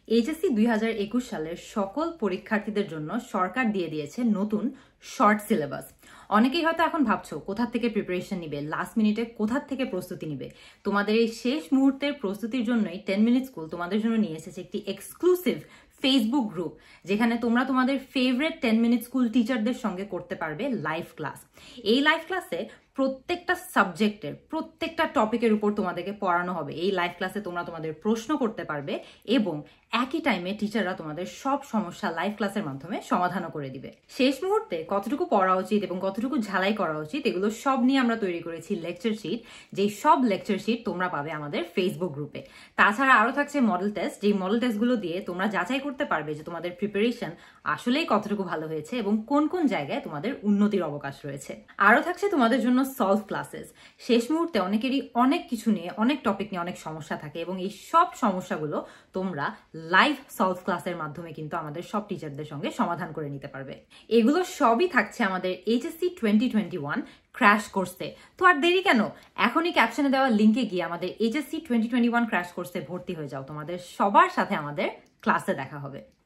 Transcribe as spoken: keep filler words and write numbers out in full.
HSC দুই হাজার একুশ সালের সকল পরীক্ষার্থীদের জন্য সরকার দিয়ে দিয়েছে নতুন শর্ট সিলেবাস। অনেকেই হয়তো এখন ভাবছো কোথা থেকে প্রিপারেশন নিবে, লাস্ট মিনিটে কোথা থেকে প্রস্তুতি নিবে। তোমাদের এই শেষ মুহূর্তের প্রস্তুতির জন্যই টেন মিনিট স্কুল তোমাদের জন্য নিয়ে এসেছে একটি এক্সক্লুসিভ ফেসবুক গ্রুপ, যেখানে তোমরা তোমাদের ফেভারিট টেন মিনিট স্কুল টিচারদের সঙ্গে করতে পারবে লাইভ ক্লাস। এই লাইভ ক্লাসে প্রত্যেকটা সাবজেক্টের প্রত্যেকটা টপিকের উপর তোমাদেরকে পড়ানো হবে। এই লাইভ ক্লাসে তোমরা তোমাদের প্রশ্ন করতে পারবে এবং একই টাইমে টিচাররা তোমাদের সব সমস্যা লাইভ ক্লাসের মাধ্যমে সমাধানও করে দিবে। শেষ মুহূর্তে কতটুকু পড়া উচিত এবং কতটুকু ঝালাই করা উচিত এগুলো সব নিয়ে আমরা তৈরি করেছি লেকচার শিট, যেই সব লেকচার শিট তোমরা পাবে আমাদের ফেসবুক গ্রুপে। তাছাড়া আরও থাকছে মডেল টেস্ট, যেই মডেল টেস্টগুলো দিয়ে তোমরা যাচাই করতে পারবে যে তোমাদের প্রিপারেশন আসলেই কতটুকু ভালো হয়েছে এবং কোন কোন জায়গায় তোমাদের উন্নতির অবকাশ রয়েছে। আরও থাকছে তোমাদের জন্য সলভ ক্লাসেস। শেষ মুহূর্তে অনেকেরই অনেক কিছু নিয়ে, অনেক টপিক নিয়ে অনেক সমস্যা থাকে এবং এই সব সমস্যাগুলো তোমরা লাইভ সলভ ক্লাসের মাধ্যমে কিন্তু আমাদের সব টিচারদের সঙ্গে সমাধান করে নিতে পারবে। এগুলো সবই থাকছে আমাদের HSC twenty twenty one crash কোর্সে। তো আর দেরি কেন, এখনই ক্যাপশনে দেওয়া লিঙ্কে গিয়ে আমাদের HSC twenty twenty one crash কোর্সে ভর্তি হয়ে যাও। তোমাদের সবার সাথে আমাদের ক্লাসে দেখা হবে।